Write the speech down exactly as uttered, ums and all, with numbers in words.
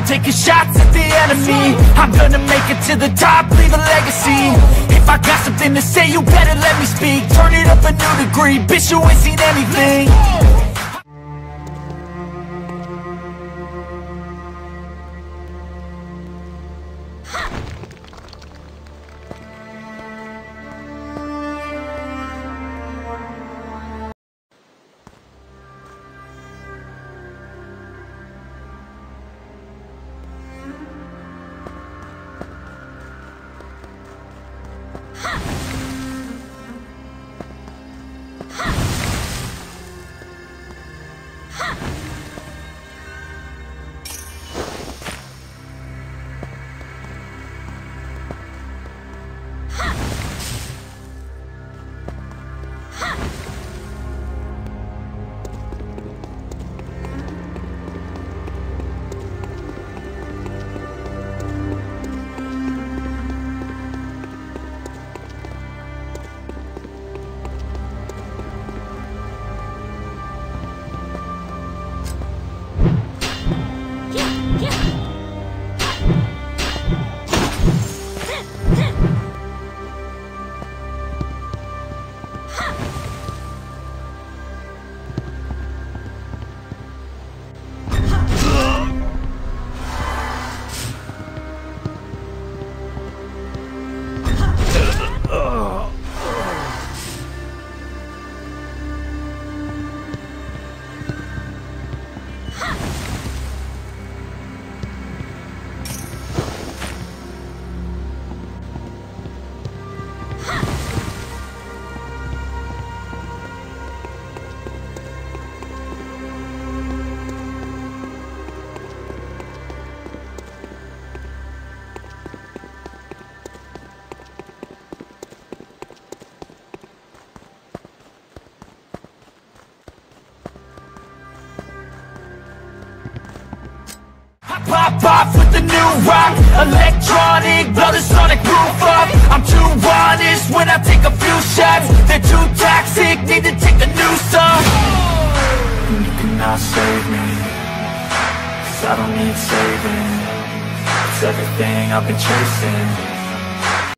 taking shots at the enemy. I'm gonna make it to the top, leave a legacy. If I got something to say, you better let me speak. Turn it up a new degree, bitch, you ain't seen anything. Pop off with the new rock, electronic, blow the sonic roof up. I'm too honest when I take a few shots. They're too toxic, need to take a new song. You cannot save me, 'cause I don't need saving. It's everything I've been chasing.